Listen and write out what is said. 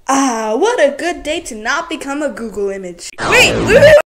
Ah, what a good day to not become a Google image. Wait!